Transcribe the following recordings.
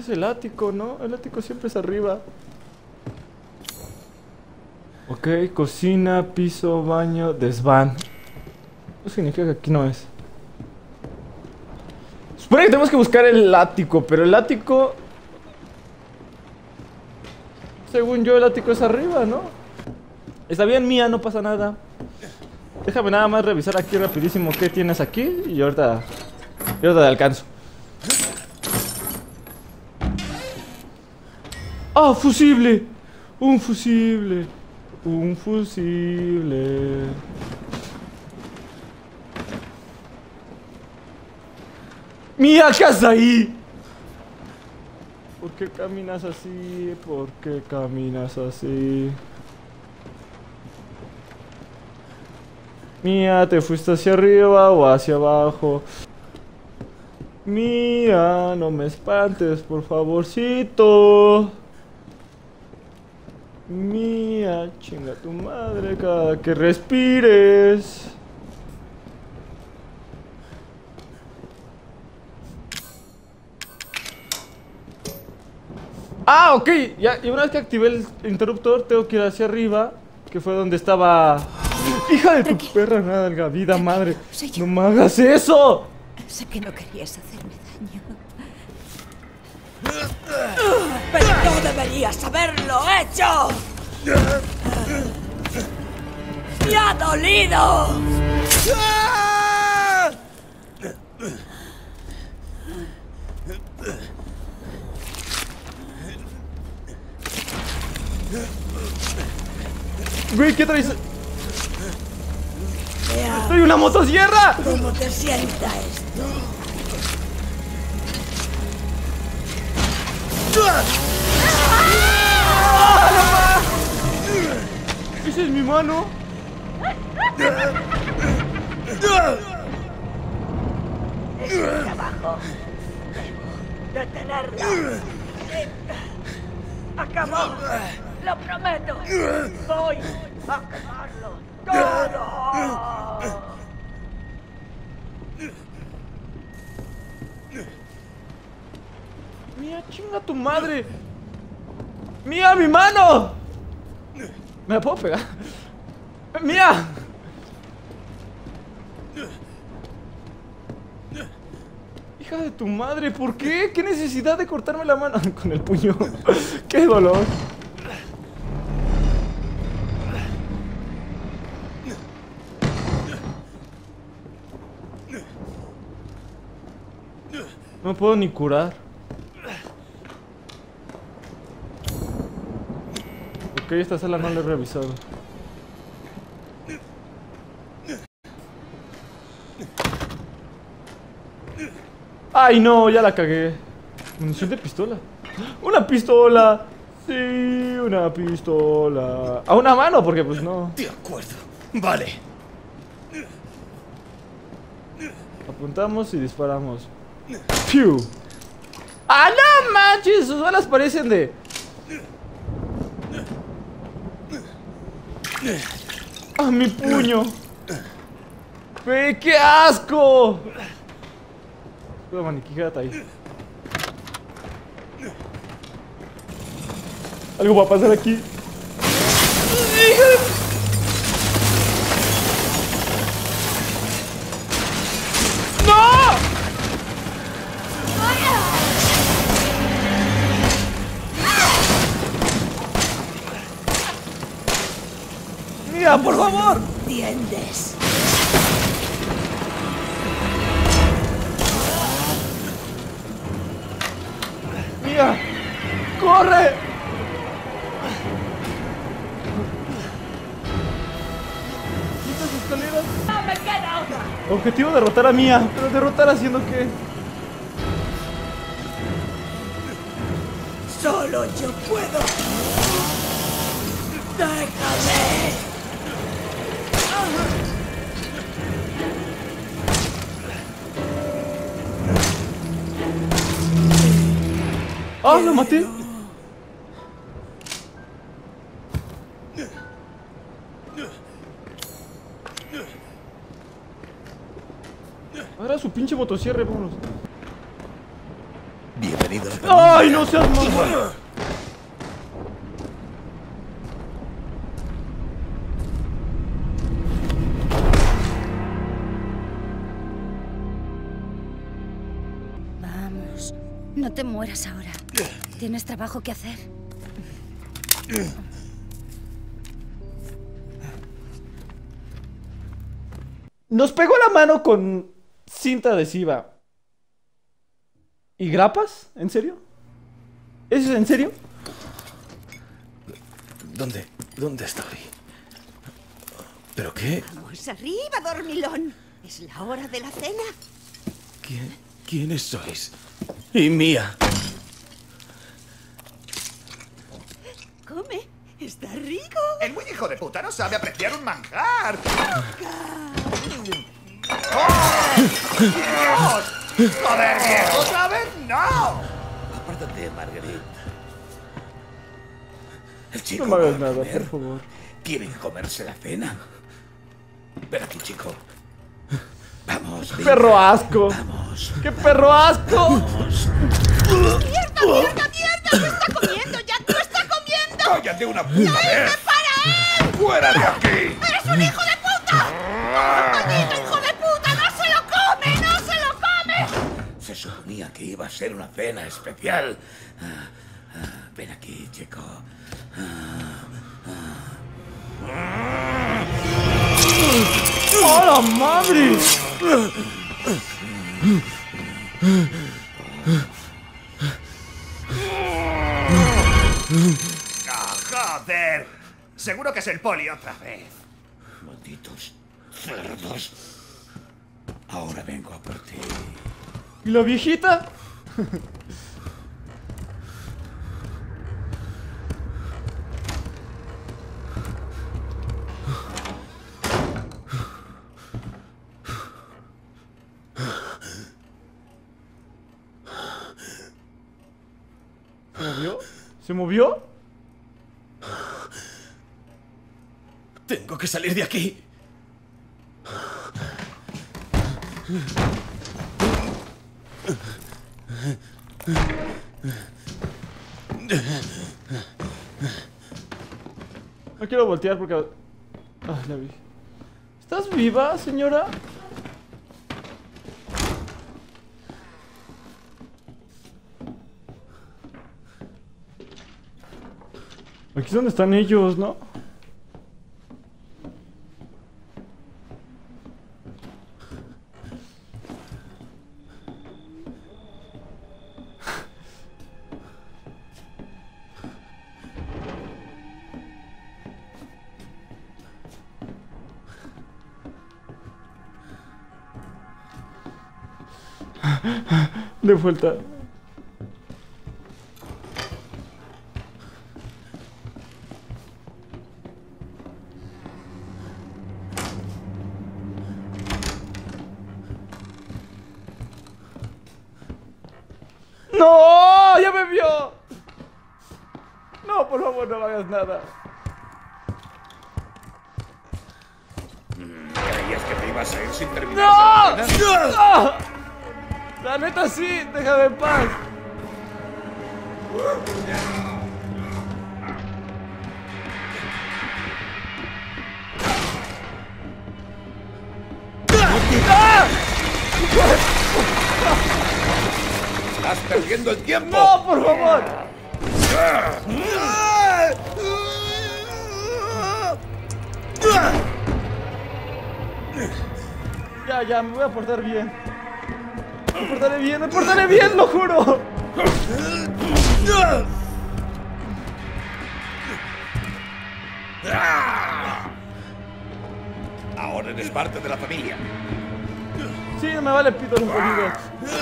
es el ático, ¿no? El ático siempre es arriba. Ok, cocina, piso, baño, desván. Eso significa que aquí no es. Supone que tenemos que buscar el ático, pero el ático... Según yo, el ático es arriba, ¿no? Está bien, Mía, no pasa nada. Déjame nada más revisar aquí rapidísimo qué tienes aquí y ahorita te alcanzo. ¡Ah, fusible! Un fusible. Un fusible. ¡Mía, qué haces ahí! ¿Por qué caminas así? ¿Por qué caminas así? Mía, ¿te fuiste hacia arriba o hacia abajo? Mía, no me espantes, por favorcito. Mía, chinga tu madre cada que respires. Ah, ok, ya, y una vez que activé el interruptor tengo que ir hacia arriba, que fue donde estaba... ¡Hija de tu perra nalga, vida madre! ¡No me hagas eso! Sé que no querías hacerme daño. ¡Pero no deberías haberlo hecho! ¡Me ha dolido! Güey, ¿qué traes? ¡Soy una motosierra! ¿Cómo te sienta esto? ¡Esa es mi mano! Estoy abajo. Debo detenerla. Acabó. Lo prometo. Voy a quemarlo todo. ¡Mía, chinga tu madre! ¡Mía, mi mano! ¿Me la puedo pegar? ¡Mía! Hija de tu madre, ¿por qué? ¿Qué necesidad de cortarme la mano? Con el puño. ¡Qué dolor! No me puedo ni curar. Ok, esta sala no la he revisado. ¡Ay, no! Ya la cagué. Munición de pistola. ¡Una pistola! Sí, una pistola. A una mano, porque pues no. De acuerdo. Vale. Apuntamos y disparamos. ¡Piu! ¡Ah, no manches! Sus balas parecen de... ¡Ah, mi puño! ¡Ve, qué asco! Cuidado, maniquí, quédate ahí. Algo va a pasar aquí. ¡No! ¡Mira, por favor! ¿Entiendes? ¡Mira! ¡Corre! ¿Estas escaleras? ¡No me queda otra! Objetivo derrotar a Mía. ¿Pero derrotar haciendo qué? ¡Solo yo puedo! ¡Déjame! ¡Ah, lo maté! Ahora su pinche motosierra, vámonos. Bienvenido. destruido la familia. ¡Ay, no seas mamón! Vamos, no te mueras ahora. Tienes trabajo que hacer. Nos pegó la mano con cinta adhesiva. ¿Y grapas? ¿En serio? ¿Eso es en serio? ¿Dónde estoy? ¿Pero qué? Vamos arriba, dormilón. Es la hora de la cena. ¿Quiénes sois? Y Mía. Come. Está rico. El muy hijo de puta no sabe apreciar un manjar. ¡Oh! ¡Dios! ¡Joder, viejo! ¿Otra vez? ¡No! Apártate, Marguerite. El chico No me hagas va a nada, comer. por favor. ¿Quieren comerse la cena? Ven aquí, chico. Vamos, ven. ¡Perro asco! Vamos. ¡Qué perro asco! ¡Mierda, mierda, mierda! ¡Te está comiendo, Jack! ¡Lo está comiendo! ¡Cállate una puta vez! ¡Fuera de aquí! ¡Eres un hijo de puta! ¡Maldito hijo de puta! ¡No se lo come! ¡No se lo come! Se suponía que iba a ser una cena especial. Ven aquí, chico. ¡Oh, la madre! ¡Ah, joder! Seguro que es el poli otra vez. Malditos cerdos. Ahora vengo a por ti. ¿Y la viejita? ¿Se movió? ¿Se movió? Tengo que salir de aquí. No quiero voltear porque... Ah, la vi. ¿Estás viva, señora? Aquí es donde están ellos, ¿no? De vuelta. ¡No! ¡Ya me vio! No, por favor, no hagas nada. ¿Creías que te ibas a ir sin terminar? ¡No! esta cena? ¡No! La neta sí, déjame en paz. ¡Ah! ¡Estás perdiendo el tiempo! ¡No, por favor! Ya, me voy a portar bien. Me portaré bien, lo juro. Ahora eres parte de la familia. Sí, me vale pito los oídos.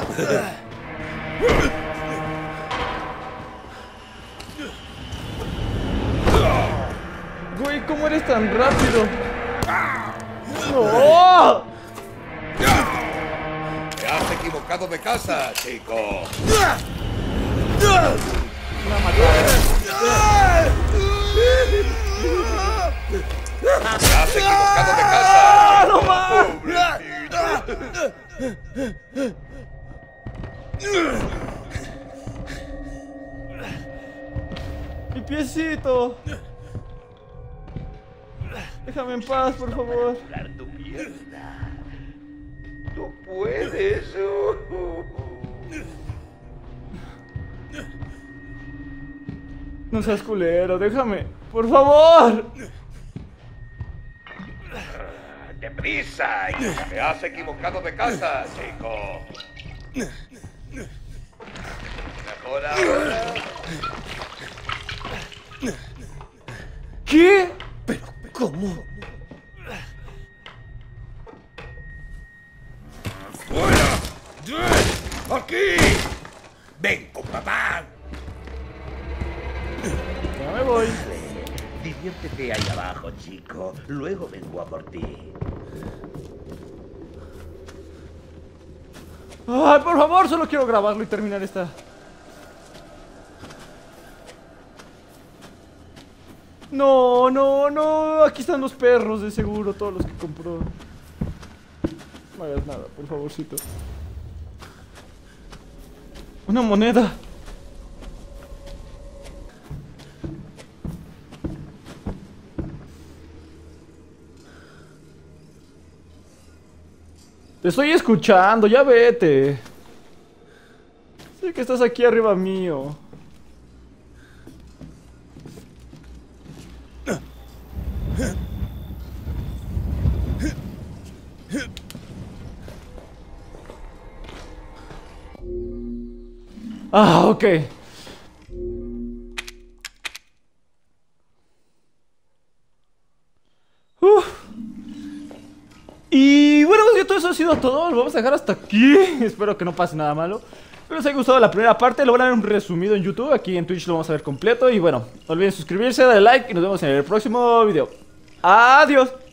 Güey, ¿cómo eres tan rápido? ¡No! Te has equivocado de casa, chico. Te has equivocado de casa. ¡No más! esto. Déjame en paz, por favor. Tu mierda. Tú puedes. No seas culero, déjame. ¡Por favor! ¡Deprisa! ¡Te has equivocado de casa, chico! Mejor ahora. ¿Qué? ¿Pero cómo? ¡Fuera! ¡Aquí! ¡Ven con papá! Ya me voy. Diviértete ahí abajo, chico. Luego vengo a por ti. Ay, por favor, solo quiero grabarlo y terminar esta. No, no, no. Aquí están los perros, de seguro, todos los que compró. No hagas nada, por favorcito. Una moneda. Te estoy escuchando, ya vete. Sé que estás aquí arriba mío. Ah, ok. Y bueno, pues todo eso ha sido todo. Lo vamos a dejar hasta aquí. Espero que no pase nada malo. Espero les haya gustado la primera parte. Lo van a ver un resumido en YouTube. Aquí en Twitch lo vamos a ver completo. Y bueno, no olviden suscribirse, darle like y nos vemos en el próximo video. Adiós.